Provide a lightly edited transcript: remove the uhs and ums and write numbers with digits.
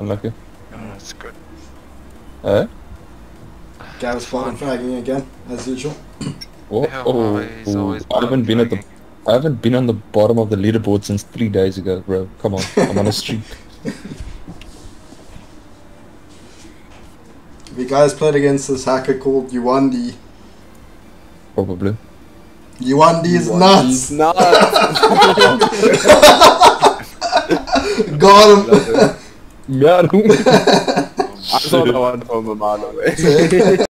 Unlucky. That's good. Eh? Gav's bottom fragging again, as usual. Oh, Yeah, oh, he's always I haven't been at the... I haven't been on the bottom of the leaderboard since 3 days ago, bro. Come on, I'm on a streak. Have you guys played against this hacker called Yuandi? Probably. Yuandi is nuts! He's nuts! Got him! Yeah, I saw that one from a mile away.